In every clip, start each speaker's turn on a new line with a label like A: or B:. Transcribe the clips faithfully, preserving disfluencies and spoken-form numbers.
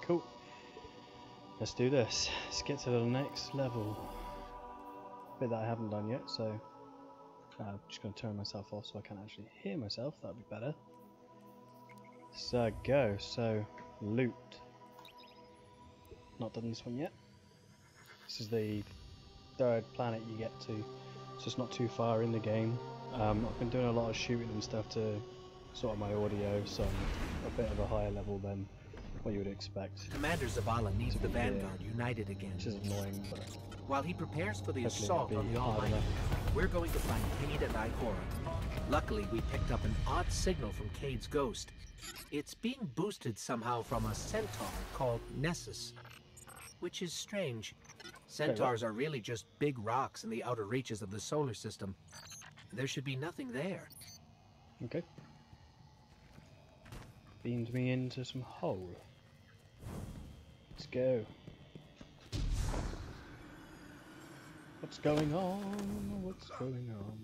A: Cool. Let's do this. Let's get to the next level. Bit that I haven't done yet, so uh, I'm just going to turn myself off so I can't actually hear myself. That'd be better. So go. So loot. Not done this one yet. This is the third planet you get to. It's just not too far in the game. Um, I've been doing a lot of shooting and stuff to sort my audio, so I'm a bit of a higher level than what you would expect.
B: Commander Zavala needs the Vanguard united again.
A: Which is annoying, but
B: while he prepares for the
A: hopefully
B: assault
A: it'll
B: on
A: be
B: the
A: hard
B: Almighty,
A: enough.
B: we're going to find Cayde and Ihora. Luckily, we picked up an odd signal from Cayde's ghost. It's being boosted somehow from a centaur called Nessus, which is strange. Centaurs are really just big rocks in the outer reaches of the solar system. There should be nothing there.
A: Okay. Beamed me into some hole. Let's go. What's going on? What's going on?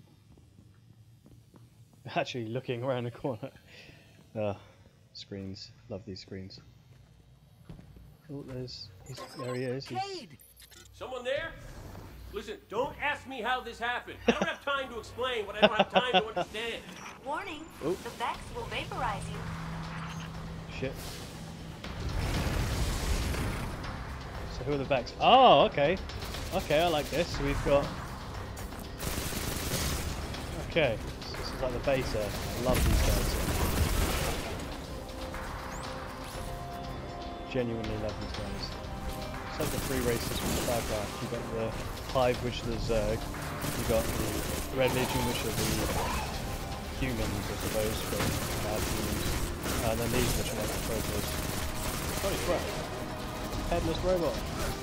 A: Actually looking around the corner. Uh, screens. Love these screens. Oh, there's... He's, there he is. He's,
B: Cayde!
C: Someone there? Listen, don't ask me how this happened. I don't have time to explain what I don't have time to understand.
D: Warning,
A: Oh.
D: the Vex will vaporize you.
A: Shit. So who are the Vex? Oh, okay. Okay, I like this. We've got... Okay. This is like the beta. I love these guys. Genuinely love these guys. It's like the three races from StarCraft. You've got the Hive, which are the Zerg. You've got the Red Legion, which are the humans, I suppose, but bad humans. And then these, which are like the Protoss. Holy crap. Headless robot.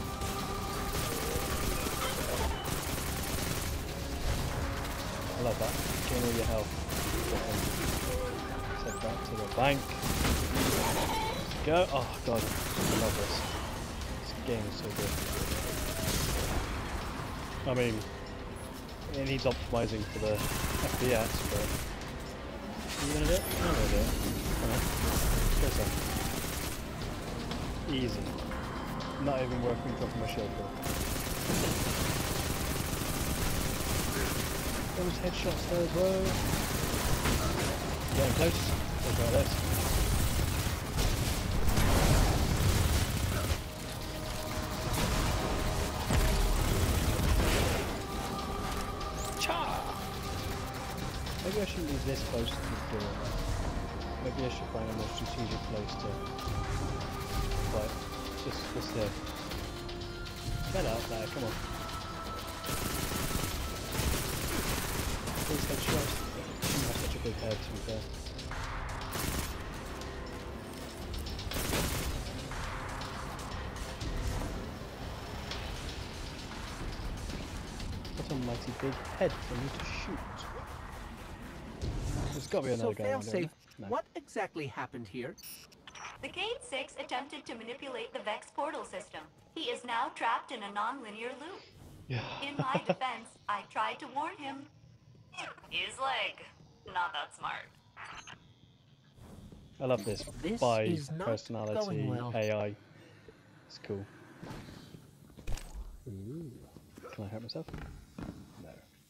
A: I love that. Gain all your health. Let's head back to the bank. Let's go. Oh god, I love this. This game is so good. I mean, it needs optimizing for the F P S, but... Are you gonna do it? I'm gonna do it. Alright. Let's go some. Easy. Not even worth me dropping my shield for. Those headshots there as well. Getting close. Look at this. Maybe I shouldn't be this close to the door. Maybe I should find a more strategic place to fight. Just, just there. Get out there, come on. Please headshot. Shouldn't have such a big head, to be fair. What a mighty big head for me to shoot. There's got to be another
B: So
A: guy around
B: failsafe,
A: no.
B: what exactly happened here?
D: The Cayde six attempted to manipulate the Vex portal system. He is now trapped in a non-linear loop.
A: Yeah.
D: In my defense, I tried to warn him. His leg. Not that smart.
A: I love this,
B: This
A: by
B: is not
A: personality
B: going well.
A: A I. It's cool. Ooh. Can I hurt myself? No.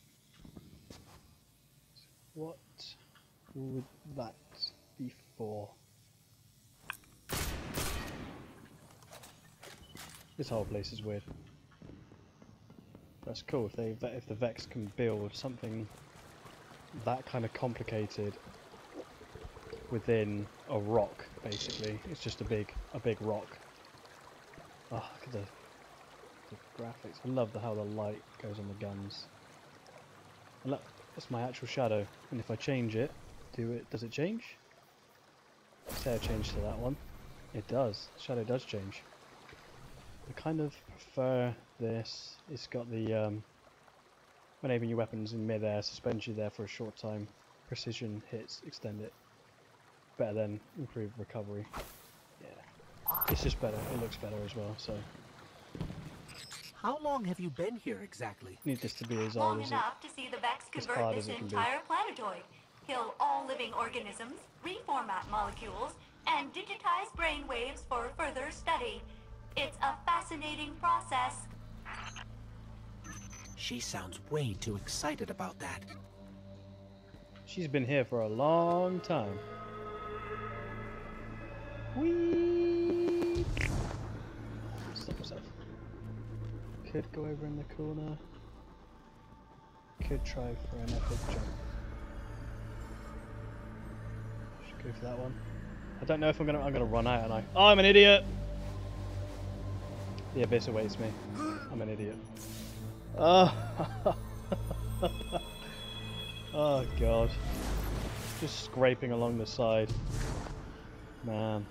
A: What would that be for? This whole place is weird. That's cool if they if the Vex can build something that kind of complicated within a rock. Basically, it's just a big a big rock. Oh, look at the, the graphics. I love the, how the light goes on the guns. And look, that's my actual shadow. And if I change it, do it? Does it change? Say I change to that one. It does. Shadow does change. I kind of prefer this. It's got the um, when aiming your weapons in mid-air, suspend you there for a short time. Precision hits, extend it. Better than improved recovery. Yeah, it's just better. It looks better as well. So
B: How long have you been here exactly?
A: need this to be as
D: Long
A: old as it.
D: enough to see the Vex
A: as
D: convert
A: hard
D: this
A: as it can be.
D: entire planetoid, kill all living organisms, reformat molecules, and digitize brainwaves for further study. It's a fascinating process.
B: She sounds way too excited about that.
A: She's been here for a long time. Whee! Stop myself. Could go over in the corner. Could try for an epic jump. Should go for that one. I don't know if I'm gonna. I'm gonna run out, and I. Oh, I'm an idiot. The abyss awaits me. I'm an idiot. Oh. Oh god. Just scraping along the side. Man.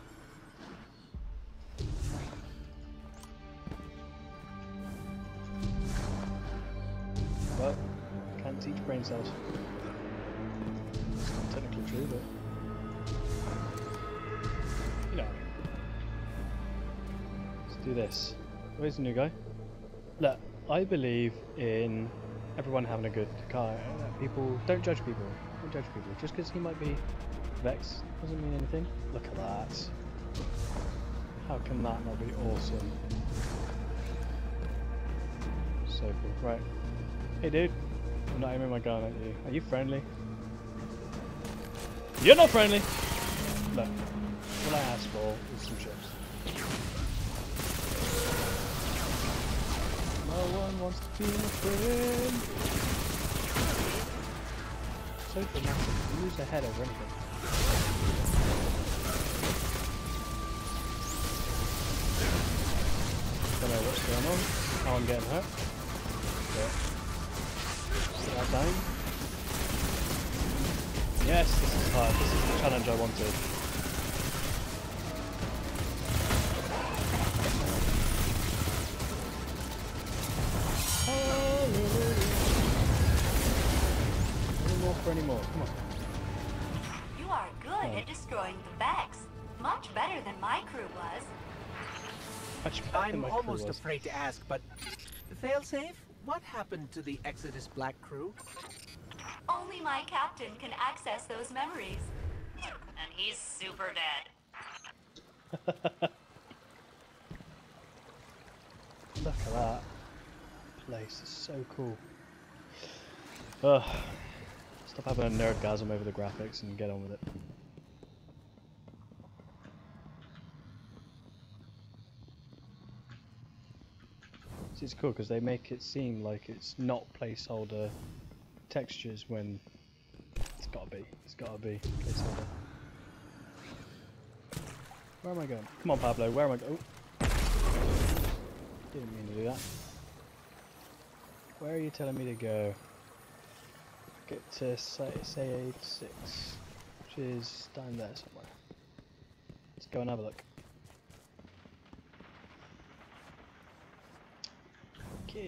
A: Well, can't teach brain cells. It's not technically true, but you know. Let's do this. Where's the new guy? Look, I believe in everyone having a good car. People don't judge people. Don't judge people. Just because he might be Vex doesn't mean anything. Look at that. How can that not be awesome? So cool. Right. Hey dude. I'm not aiming my gun at you. Are you friendly? You're not friendly! Look. All I asked for is some chips. No one wants to be my friend. So dramatic. You lose their head over anything. Don't know what's going on. How I'm getting hurt. But still out dying. Yes, this is hard. This is the challenge I wanted. Anymore. Come on.
D: You are good
A: Oh.
D: at destroying the Vex. Much better than my crew was.
A: Much better than
B: I'm
A: my crew
B: almost
A: was.
B: afraid to ask, but Failsafe, what happened to the Exodus Black crew?
D: Only my captain can access those memories. And he's super dead.
A: Look at that place. It's so cool. Ugh. Stop having a nerdgasm over the graphics and get on with it. See, it's cool because they make it seem like it's not placeholder textures when it's gotta be. It's gotta be placeholder. Where am I going? Come on, Pablo. Where am I going? Oh. Didn't mean to do that. Where are you telling me to go? Get to say six, which is down there somewhere. Let's go and have a look. Okay.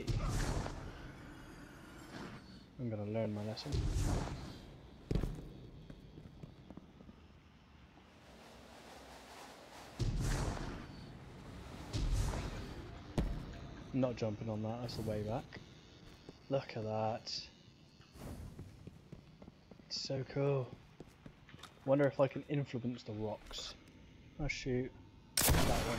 A: I'm gonna learn my lesson. I'm not jumping on that, that's the way back. Look at that. So cool. Wonder if I can influence the rocks. Oh shoot. That one.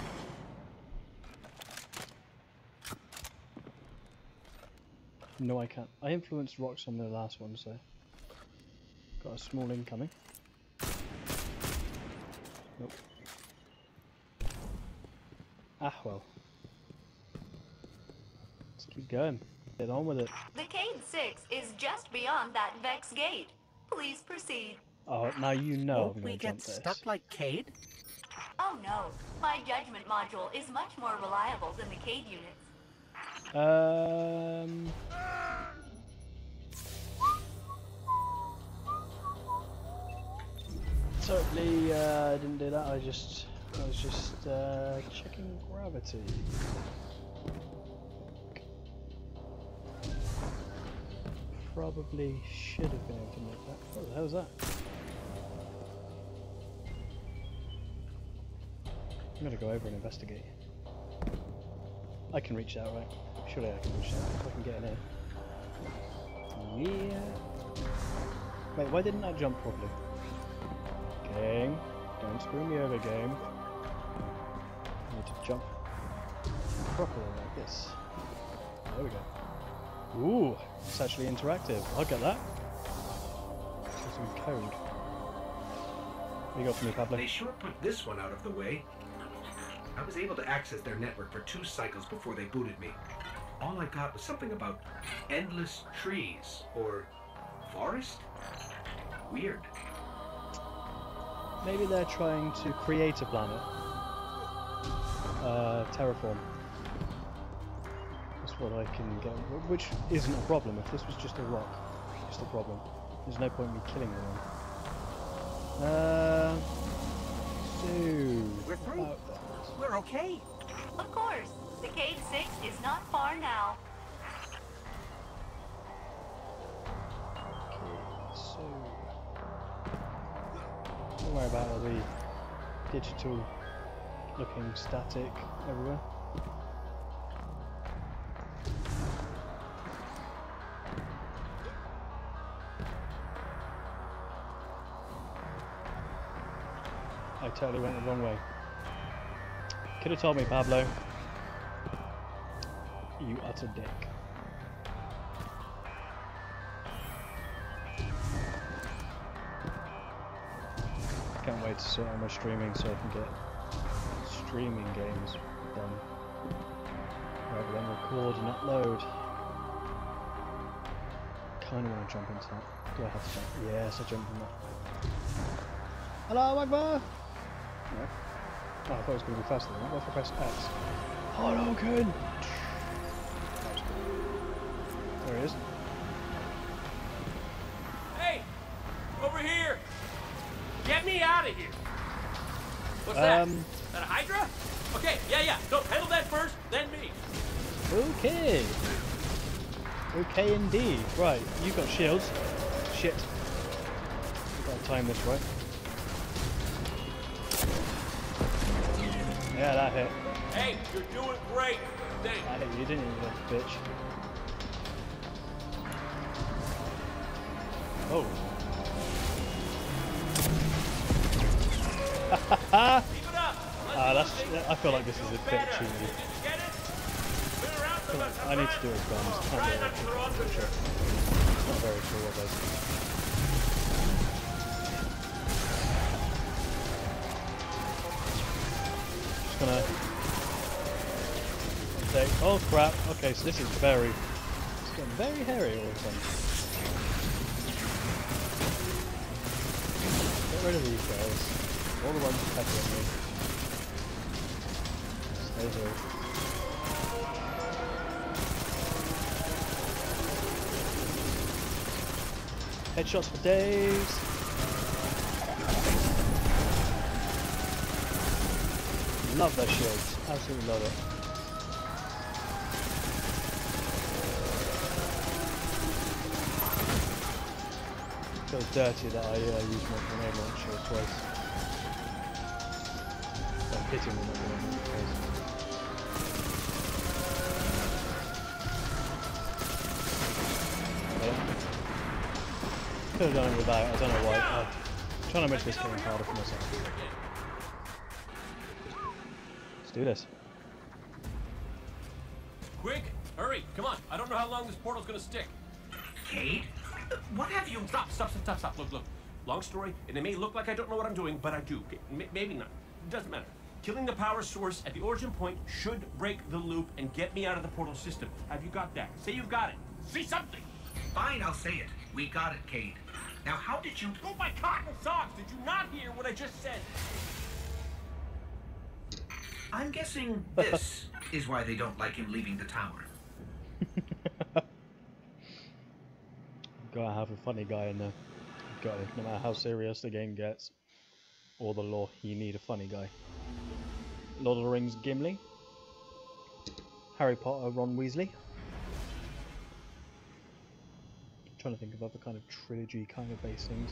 A: No, I can't. I influenced rocks on the last one, so got a small incoming. Nope. Ah well. Let's keep going. Get on with it.
D: The Cade six is just beyond that Vex gate. Please proceed.
A: Oh, now you know
B: Won't
A: I'm
B: we
A: gonna
B: get
A: jump this.
B: stuck like Cade?
D: Oh no, my judgment module is much more reliable than the Cade units.
A: Um. Totally uh, didn't do that. I just, I was just uh, checking gravity. Probably should have been able to make that. What the hell is that? I'm gonna go over and investigate. I can reach out, right? Surely I can reach out if I can get in here. Yeah. Wait, why didn't I jump properly? Game, don't Don't screw me over, game. I need to jump properly like this. There we go. Ooh, it's actually interactive. I'll get that. There's some code. What you got for me, Pablo?
B: They sure put this one out of the way. I was able to access their network for two cycles before they booted me. All I got was something about endless trees or forest. Weird.
A: Maybe they're trying to create a planet. Uh, terraform. That's what I can get. Which isn't a problem. If this was just a rock, it's just a problem. There's no point in me killing them. Uh, so
B: We're through.
A: about that.
B: We're okay.
D: Of course, the Cade six is not far now.
A: Okay, so don't worry about all the digital looking static everywhere. I totally went the wrong way. Could have told me, Pablo. You utter dick. Can't wait to sort out my streaming so I can get streaming games done. Rather than record and upload. Kinda want to jump into that. Do I have to jump? Yes, I jumped in that. Hello, Akbar! No. Oh, I thought it was going to be faster than that. What if I press X? Hadouken! There he is.
C: Hey! Over here! Get me out of here! What's
A: Um,
C: that? Is that a Hydra? Okay, yeah, yeah. No, handle that first, then me.
A: Okay. Okay indeed. Right, you've got shields. Shit. We've got to time this right. Yeah, that hit.
C: Hey, you're doing great. Thanks.
A: That hit you, didn't you, little bitch? Oh.
C: Keep it up.
A: Ah, that's. I feel like this is a bit cheesy.
C: Did you get it? Been around for about
A: I need to do it with guns. Can't
C: Try
A: do it
C: not
A: with
C: to run
A: people,
C: with
A: sure.
C: her.
A: It's not very sure what those. Just gonna take. Oh crap! Okay, so this is very. It's getting very hairy all of a sudden. Get rid of these guys. All the ones peppering me. Stay here. Headshots for days. Love their shields. Absolutely love it. Feels dirty that I uh, use my grenade launcher twice. I'm hitting them with my grenade launcher twice. Could have done it without, I don't know why. I'm trying to make this game harder for myself. Let's do this.
C: Quick, hurry, come on. I don't know how long this portal's gonna stick.
B: Cade? What have you...
C: Stop, stop, stop, stop, stop. Look, look. Long story, and it may look like I don't know what I'm doing, but I do. M maybe not. It doesn't matter. Killing the power source at the origin point should break the loop and get me out of the portal system. Have you got that? Say you've got it. Say something.
B: Fine, I'll say it. We got it, Cade. Now, how did you...
C: Oh, my cotton socks! Did you not hear what I just said?
B: I'm guessing this is why they don't like him leaving the tower.
A: Gotta have a funny guy in there. Got it. No matter how serious the game gets, or the lore, you need a funny guy. Lord of the Rings, Gimli. Harry Potter, Ron Weasley. I'm trying to think of other kind of trilogy kind of based things.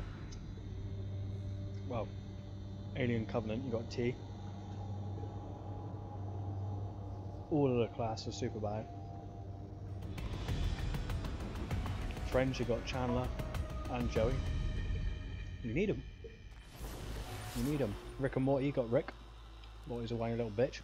A: Well, Alien Covenant, you got T. All of the class are super bad. Friends, you got Chandler and Joey. You need them. You need him. Rick and Morty, you got Rick. Morty's a whiny little bitch.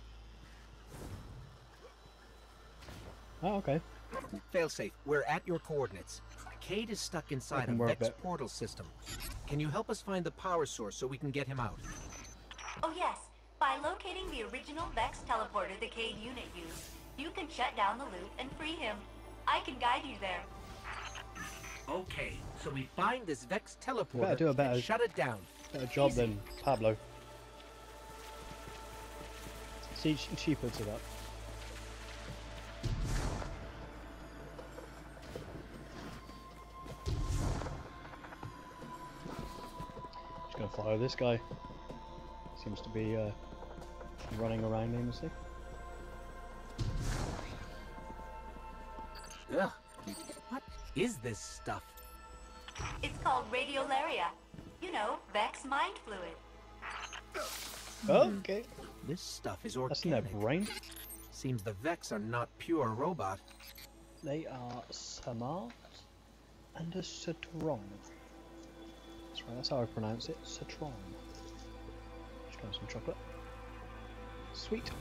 A: Oh, okay.
B: Failsafe, we're at your coordinates. Cade is stuck inside
A: can
B: a
A: work
B: Vex
A: it.
B: portal system. Can you help us find the power source so we can get him out?
D: Oh yes, by locating the original Vex teleporter the Cade unit used, you can shut down the loop and free him. I can guide you there.
B: Okay, so we find this Vex
A: Better
B: teleporter
A: do a better-
B: and shut it down.
A: Better job than Pablo. See, she, she puts it up. Just gonna follow this guy. Seems to be uh, running around aimlessly.
B: Ugh, what is this stuff?
D: It's called Radiolaria. You know, Vex mind fluid.
A: Okay.
B: This stuff is
A: That's in their
B: organic.
A: brain.
B: Seems the Vex are not pure robot.
A: They are smart and a strong. That's right, that's how I pronounce it. Strong. Just grab some chocolate. Sweet.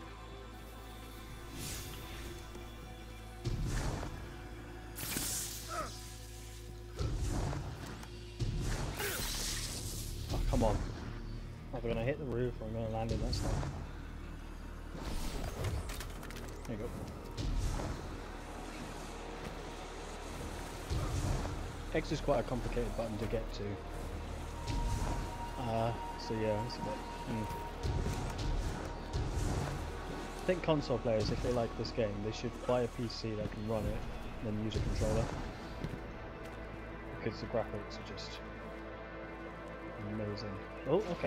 A: Oh, come on. I'm either gonna hit the roof or I'm gonna land in that stuff. There you go. X is quite a complicated button to get to. Uh, so yeah, it's a bit... Mm. I think console players, if they like this game, they should buy a P C that can run it, and then use a controller. Because the graphics are just... amazing. Oh, okay.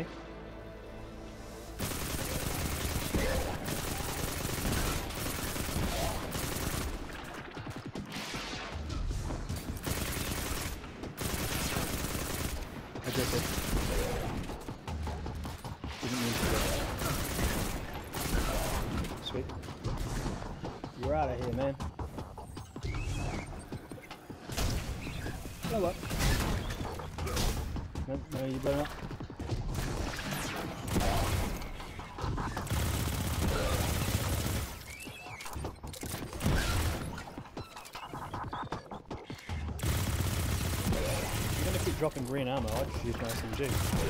A: I did it. Didn't mean to do that. Sweet. You're out of here, man. Blow up. No, no, you blow up. Dropping green ammo, I just use my S M G.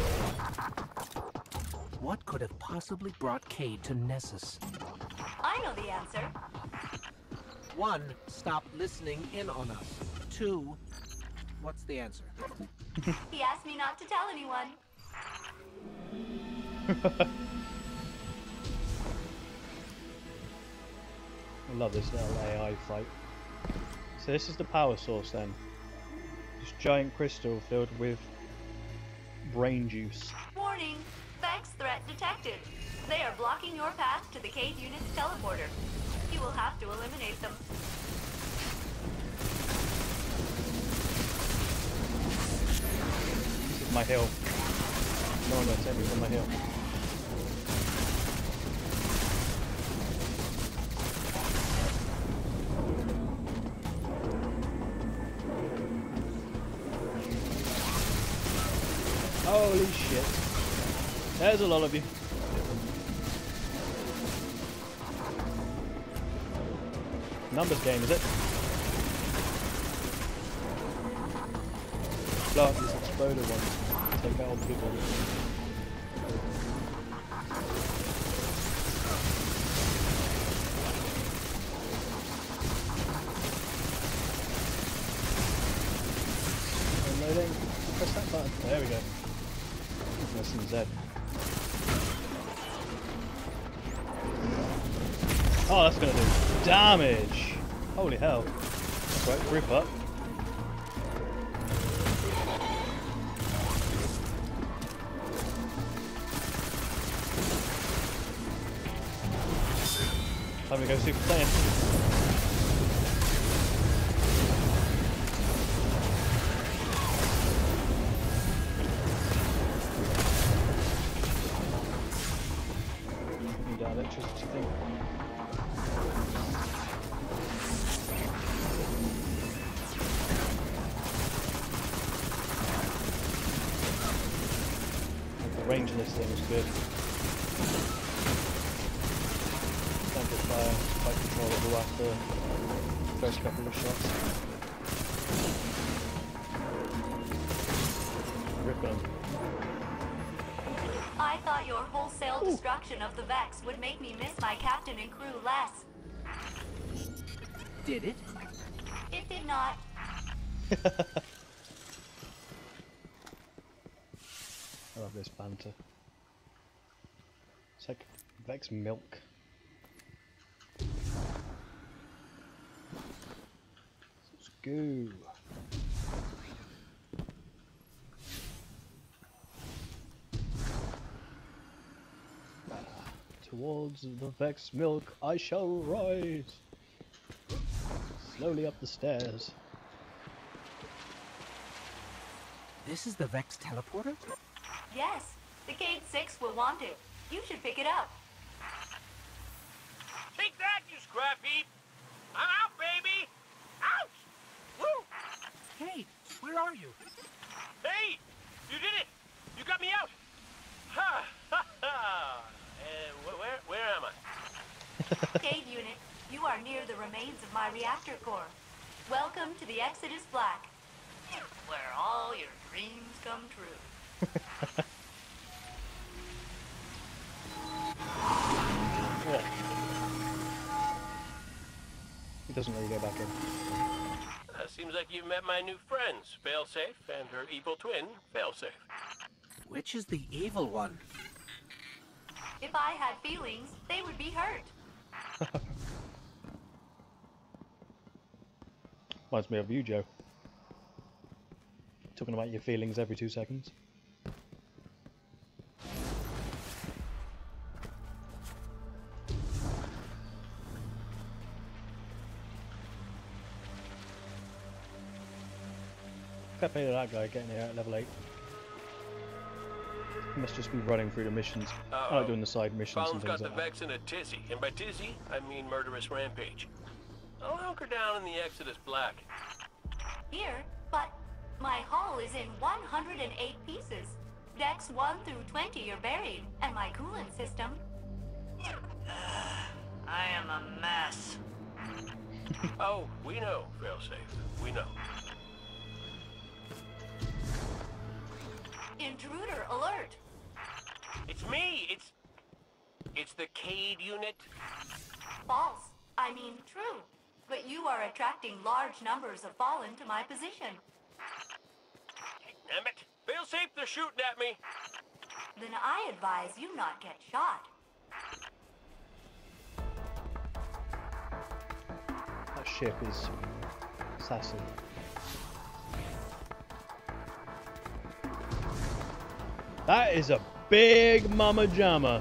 B: What could have possibly brought Cade to Nessus?
D: I know the answer.
B: One, stop listening in on us. Two, what's the answer?
D: He asked me not to tell anyone.
A: I love this little A I fight. So this is the power source then. This giant crystal filled with brain juice.
D: Warning! Vex threat detected. They are blocking your path to the Cade unit's teleporter. You will have to eliminate them.
A: This is my hill. No one gonna take me from my hill. Holy shit. There's a lot of you. Numbers game, is it? Blow up these exploder ones. Take out all the people. Unloading. Press that button. There we go. Pressing Z. Oh, that's gonna do damage! Holy hell. That's right, group up. Time to go Super Saiyan. Need that electricity thing. Okay. range on this thing is good. Don't get fire, quite controllable after the first couple of shots. Rip them.
D: I thought your wholesale
A: Ooh.
D: destruction of the Vex would make me miss my captain and crew less.
B: Did it?
D: It did not.
A: I love this banter. It's like Vex milk. Let's go. Ah, towards the Vex milk I shall rise. Slowly up the stairs.
B: This is the Vex teleporter?
D: Yes, the Cade six will want it. You should pick it up.
C: Take that, you scrap heap! I'm out, baby! Ouch! Woo!
B: Hey, where are you?
C: Hey! You did it! You got me out! Ha! Ha! Ha! Uh, wh- where, where am I?
D: Cade unit, you are near the remains of my reactor core. Welcome to the Exodus Black, where all your dreams come true.
A: Yeah. He doesn't really go back in.
C: Uh, seems like you've met my new friends, Failsafe and her evil twin, Failsafe.
B: Which is the evil one?
D: If I had feelings, they would be hurt.
A: Reminds me of you, Joe. Talking about your feelings every two seconds. Fair play to that guy getting here at level eight. He must just be running through the missions. I like doing the side missions and
C: Fallon's got
A: things
C: the
A: like that.
C: Vex in a tizzy, and by tizzy, I mean murderous rampage. I'll hunker down in the Exodus Black.
D: Here, but my hull is in one hundred eight pieces. Decks one through twenty are buried, and my coolant system... I am a mess.
C: Oh, we know, Failsafe. We know.
D: Intruder alert!
C: It's me! It's... It's the Cade unit.
D: False. I mean true. But you are attracting large numbers of Fallen to my position.
C: Damn it! Failsafe, they're shooting at me!
D: Then I advise you not get shot.
A: That ship is sassy. That is a big mama jamma.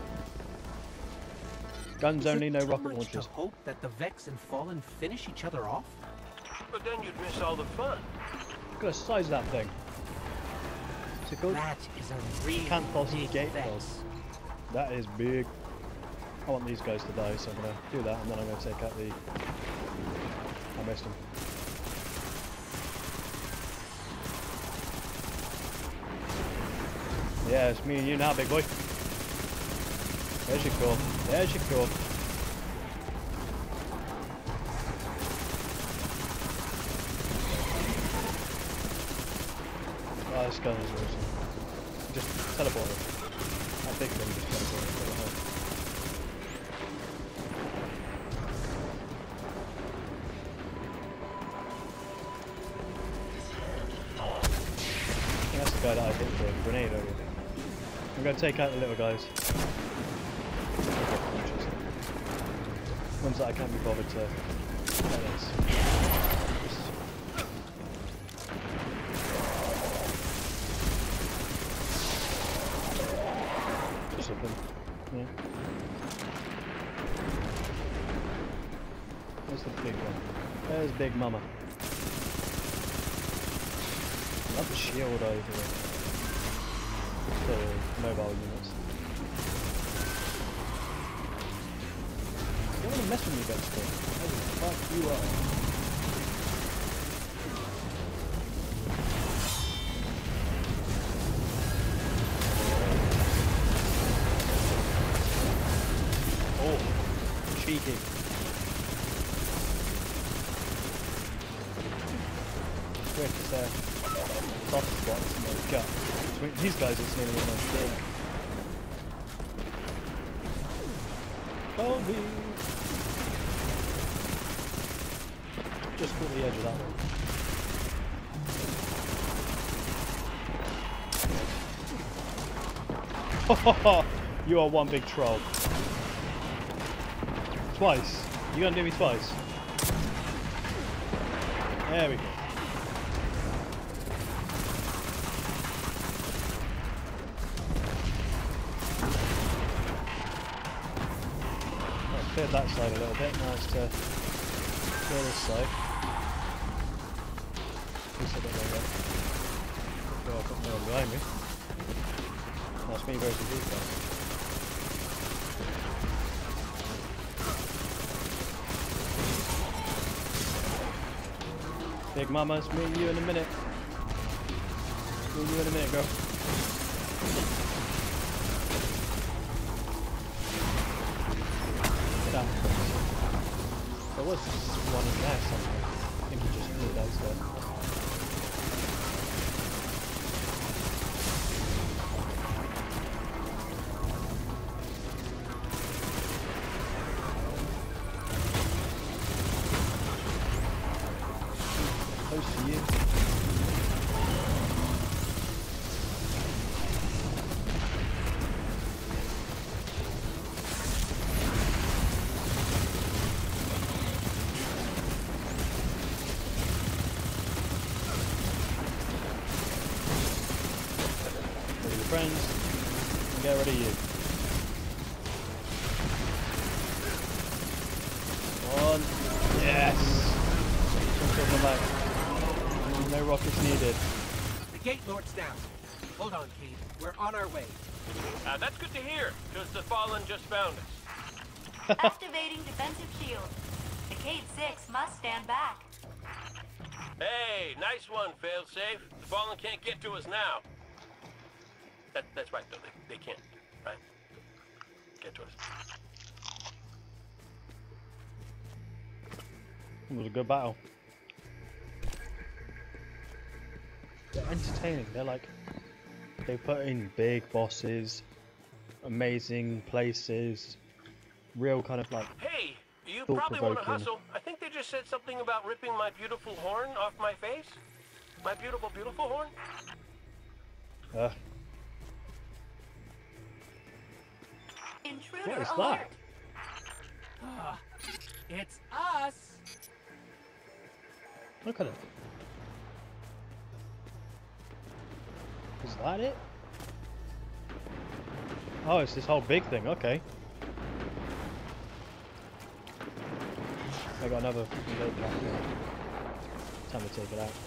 A: Guns
B: Is
A: only,
B: it
A: no
B: too
A: rocket
B: much
A: launchers.
B: to hope that the Vex and Fallen finish each other off?
C: But then you'd miss all the fun.
A: Look at the size of that thing. What's it called?
B: That is a really
A: Canthos
B: big
A: Gate
B: Vex.
A: Boss. That is big. I want these guys to die, so I'm going to do that, and then I'm going to take out the... I missed him. Yeah, it's me and you now, big boy. There's your core. There's your core. Oh, this gun is awesome. Just teleported. That big thing just teleported. I think that's the guy that I hit with a grenade earlier. I'm going to take out the little guys. Ones that I can't be bothered to. Like this. Just something. Yeah. Where's the big one? There's Big Mama. Love the shield over it. The mobile units. You don't want to mess with me, Dexter. I will fuck you up. cheeky. Weird because they're soft spots in their gut. So these guys it's nearly almost there. Bobby! Just caught the edge of that one. You are one big troll. Twice. You gonna do me twice? There we go. I've cleared that side a little bit. Now it's to clear this side. At least I don't know that. Well, I've got no one behind me. That's me versus these guys. Big Mama's me and you in a minute. Me and you in a minute, girl. Damn. There was one in there somewhere. I think he just moved outside. Close to you. Ready your friends, and get rid of you. One. Yes! Jump on back. No rockets needed.
B: The gate lord's down. Hold on, Cade. We're on our way.
C: Uh, that's good to hear, because the Fallen just found us.
D: Activating defensive shield. The Cade six must stand back.
C: Hey, nice one, failsafe. The Fallen can't get to us now. That, that's right, though. They, they can't, right? Get to us.
A: It was a good battle. They're entertaining. They're like, they put in big bosses, amazing places, real kind of like
C: Hey, you probably want to
A: thought-provoking.
C: hustle. I think they just said something about ripping my beautiful horn off my face. My beautiful, beautiful horn?
A: Uh,
D: Intruder
A: what is
D: alert.
A: that?
B: Ah, it's us!
A: Look at it. Is that it? Oh, it's this whole big thing. Okay. I got another load back here. Time to take it out.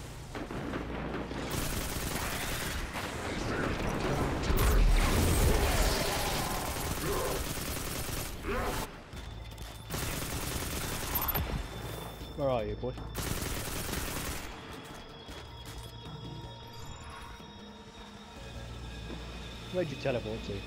A: Where are you, boy? Where'd you teleport to?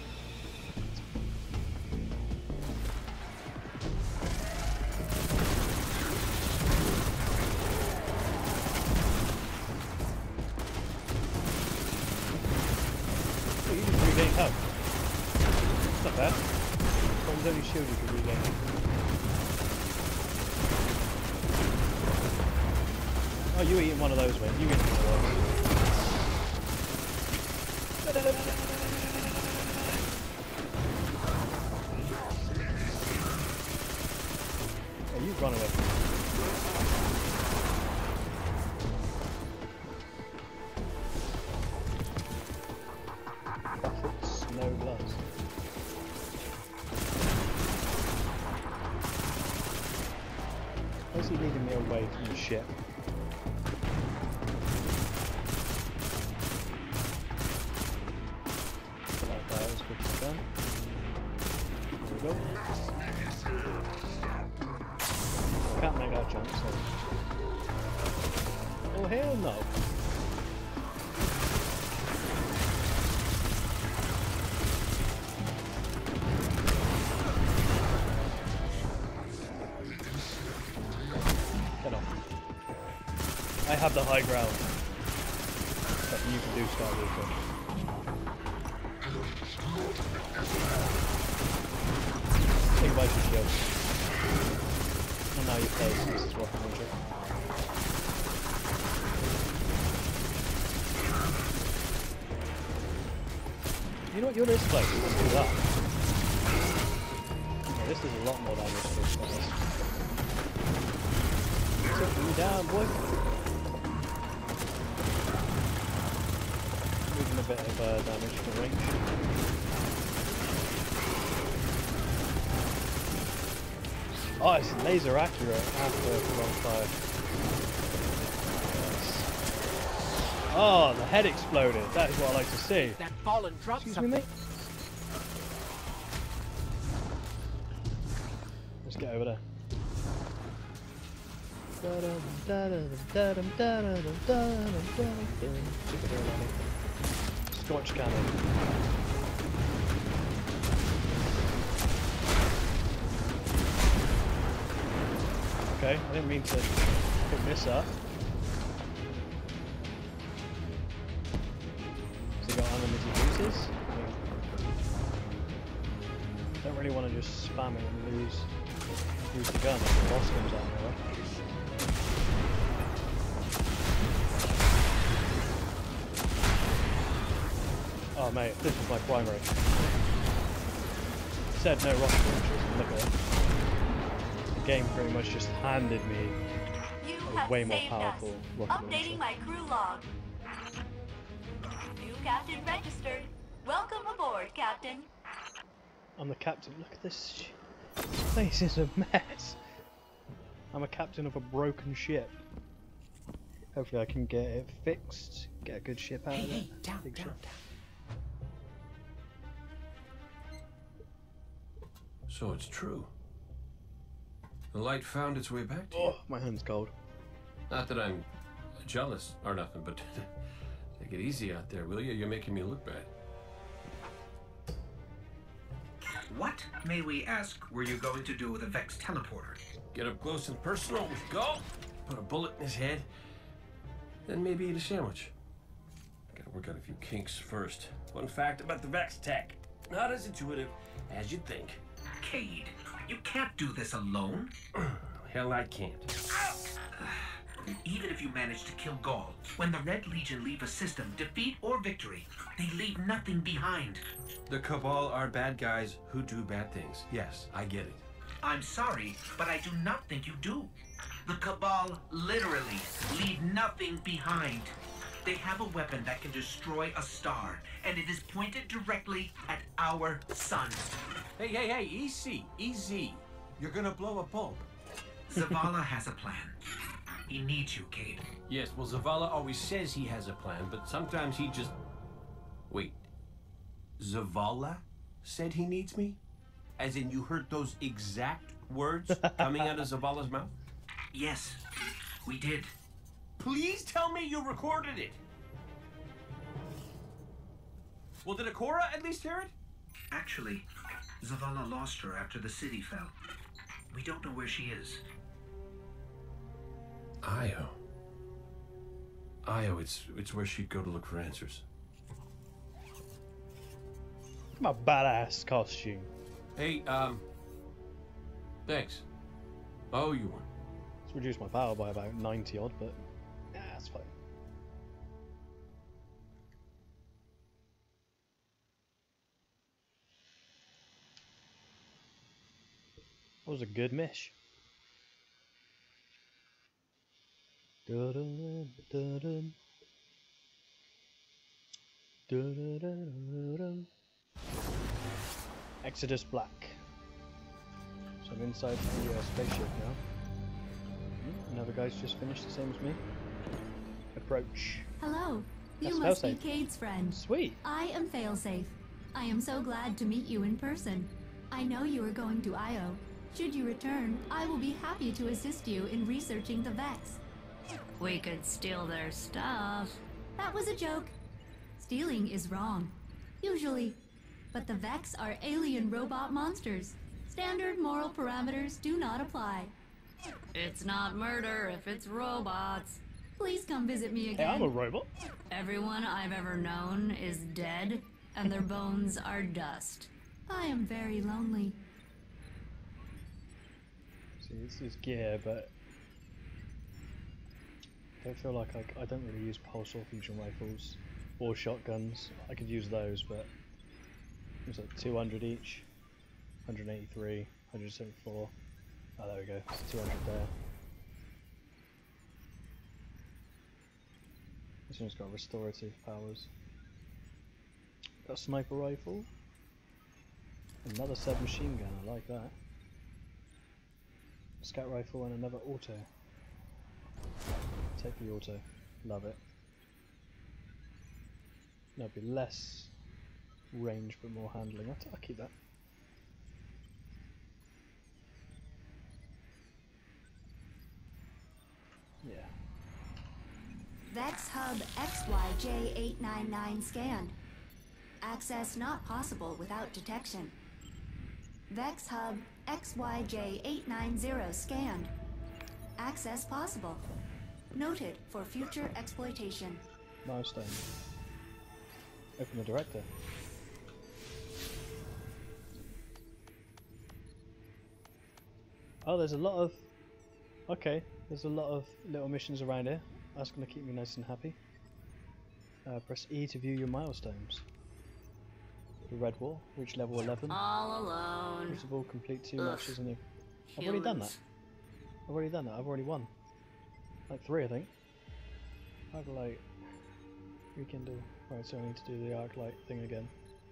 A: Oh, you just regained health. It's not bad. What was only shield you could regain? Oh, you eating one of those, mate. You eating one of those. Yeah, you run away. Buckets, no gloves. Why is he leading me away from the ship? Like that, as quick as I can. There we go. I can't make that jump, so... Oh, hell no! I have the high ground. But you can do Skywalker. Think about your shield. And now you play this is rocket launcher. You know what, you're this place, let's do that. Yeah, this is a lot more damage for this place. Taking me down, boy. Moving a bit of uh, damage for range. Oh, it's laser accurate after wrong fire. Yes. Oh, the head exploded. That is what I like to see.
B: That fallen dropped
A: Excuse me,
B: something.
A: mate. Let's get over there. Scorch cannon. Okay, I didn't mean to pick this up. Has he got enemies he uses? I don't really want to just spam it and lose, lose the gun if the boss comes out anyway. Oh mate, this was my primary. It said no rocket launchers, and look at it. The game pretty much just handed me
D: You
A: a
D: have
A: way more
D: saved
A: powerful
D: us.
A: rocket
D: Updating
A: launcher.
D: my crew log. New captain registered. Welcome aboard, Captain.
A: I'm the captain. Look at this. Sh this place is a mess. I'm a captain of a broken ship. Hopefully I can get it fixed, get a good ship out
B: Hey,
A: of it.
B: hey, down,
A: Big
B: down,
A: ship.
B: down.
C: So it's true. The light found its way back to you.
A: Oh, my hand's cold.
C: Not that I'm jealous or nothing, but take it easy out there, will you? You're making me look bad.
B: What, may we ask, were you going to do with a Vex teleporter?
C: Get up close and personal. Go. Put a bullet in his head. Then maybe eat a sandwich. Gotta work out a few kinks first. Fun fact about the Vex tech. Not as intuitive as you'd think.
B: Cade, you can't do this alone.
C: Hell, I can't.
B: Even if you manage to kill Gaul, when the Red Legion leave a system, defeat or victory, they leave nothing behind.
C: The Cabal are bad guys who do bad things. Yes, I get it.
B: I'm sorry, but I do not think you do. The Cabal literally leave nothing behind. They have a weapon that can destroy a star, and it is pointed directly at our sun.
C: Hey, hey, hey, easy, easy. You're gonna blow a bulb.
B: Zavala has a plan. He needs you, Cade.
C: Yes, well, Zavala always says he has a plan, but sometimes he just... Wait. Zavala said he needs me? As in you heard those exact words coming out of Zavala's mouth?
B: Yes, we did.
C: Please tell me you recorded it. Well, did Akora at least hear it?
B: Actually, Zavala lost her after the city fell. We don't know where she is.
C: Io. Io, it's, it's where she'd go to look for answers.
A: My badass costume.
C: Hey, um... Thanks. Oh, you weren't.
A: It's reduced my power by about ninety odd, but yeah, that's fine. That was a good mish. Dun-dun, dun-dun. Dun-dun-dun-dun-dun. Exodus Black. So I'm inside the uh, spaceship now. Hmm, Another guy's just finished, the same as me. Approach.
E: Hello. You
A: That's
E: must be
A: Failsafe.
E: Cade's friend.
A: Sweet.
E: I am Failsafe. I am so glad to meet you in person. I know you are going to Io. Should you return, I will be happy to assist you in researching the Vex.
F: We could steal their stuff.
E: That was a joke. Stealing is wrong. Usually. But the Vex are alien robot monsters. Standard moral parameters do not apply.
F: It's not murder if it's robots.
E: Please come visit me
A: Hey, I'm a
E: again.
A: robot.
F: Everyone I've ever known is dead, and their bones are dust.
E: I am very lonely.
A: See, this is gear, but I don't feel like I, I don't really use pulse or fusion rifles or shotguns. I could use those, but it's like two hundred each, one hundred eighty-three, one hundred seventy-four. Oh, there we go. It's two hundred there. This one's got restorative powers. Got a sniper rifle. Another submachine gun. I like that. Scout rifle and another auto. Take the auto. Love it. There'll be less range but more handling. I'll, t I'll keep that. Yeah.
E: Vex Hub X Y J eight nine nine scanned. Access not possible without detection. Vex Hub X Y J eight nine zero scanned. Access possible. Noted for future exploitation.
A: Milestone. Open the director. Oh, there's a lot of... Okay, there's a lot of little missions around here. That's going to keep me nice and happy. Uh, press E to view your milestones. The Red Wall, reach level eleven.
F: All alone.
A: First of all, complete two
F: Ugh.
A: matches in a... I've already done that.
F: Humans.
A: I've already done that. I've already won. Like three, I think. I've like... Rekindle. Right, so I need to do the arc light thing again.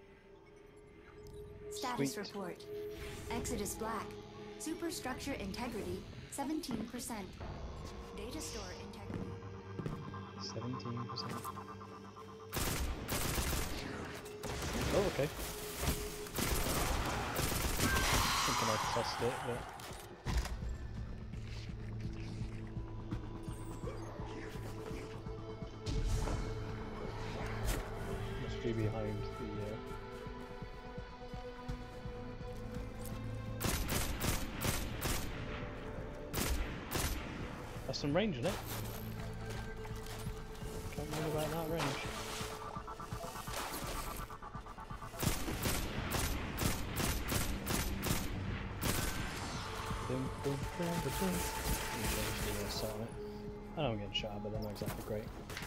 E: Status
A: Sweet.
E: report. Exodus Black. Superstructure integrity seventeen percent. Data store integrity.
A: seventeen percent. Oh, okay. Thinking I test it, but... Must be behind the... Uh... That's some range in it. Can't remember about that range. Boom, boom, boom, boom, boom. Let me change the uh, set on it. I know I'm getting shot at, but they're not exactly great.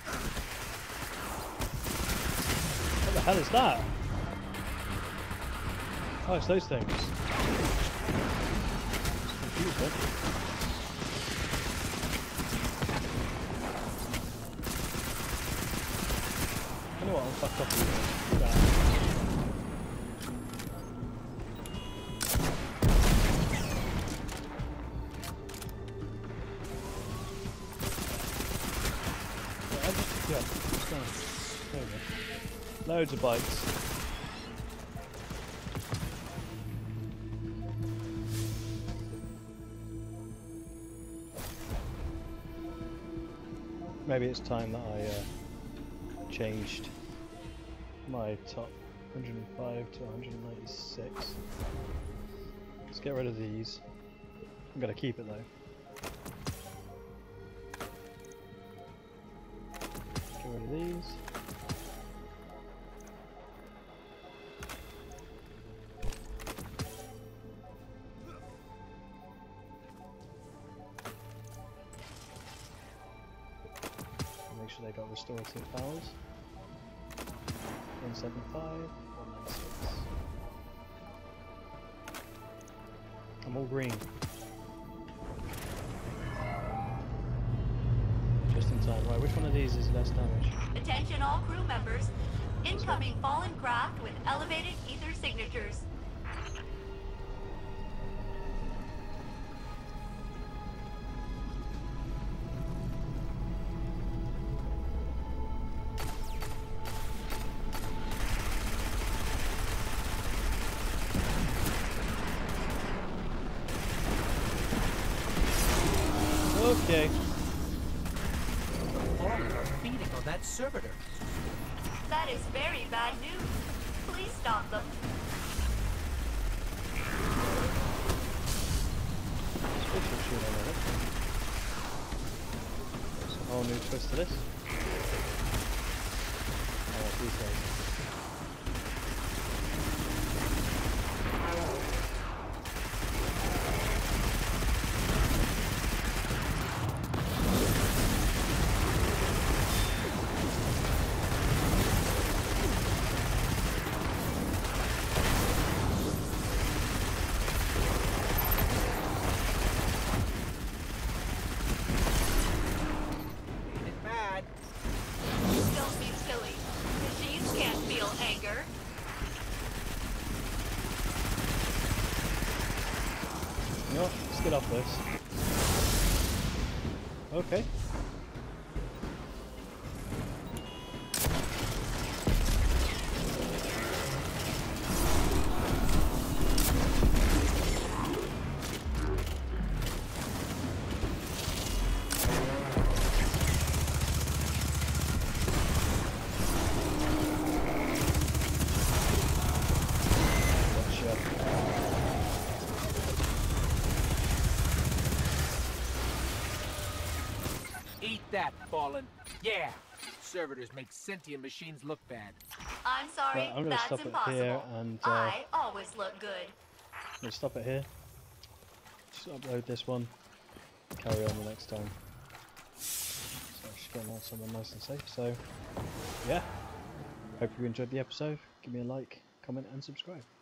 A: What the hell is that? Oh, it's those things. It's confused, huh? You know what, I'll fuck off with that. Yeah, I'll just, yeah, just go. There we go. Loads of bikes. Maybe it's time that I uh, changed my top one hundred five to one hundred ninety-six. Let's get rid of these. I'm gonna keep it though. Get rid of these. Make sure they got restorative powers. one seventy-five, one ninety-six. I'm all green. Just in time. Right, which one of these is less damage?
D: Attention all crew members. Incoming fallen craft with elevated ether signatures.
A: Okay.
B: Fallen are feeding on that servitor.
D: That is very bad news. Please stop them.
A: Switch or shoot on it. So hold whole new twist to this. Oh, these days.
D: Don't be silly. Machines can't feel anger.
A: You know what? Let's get off this. Okay.
B: Eat that, Fallen. Yeah. Servitors make sentient machines look bad.
D: I'm sorry,
A: Right, I'm gonna
D: that's
A: stop it
D: impossible.
A: here and, uh,
D: I always look good.
A: We'll stop it here. Just upload this one. Carry on the next time. So I'm just getting out somewhere nice and safe. So, yeah. Hope you enjoyed the episode. Give me a like, comment, and subscribe.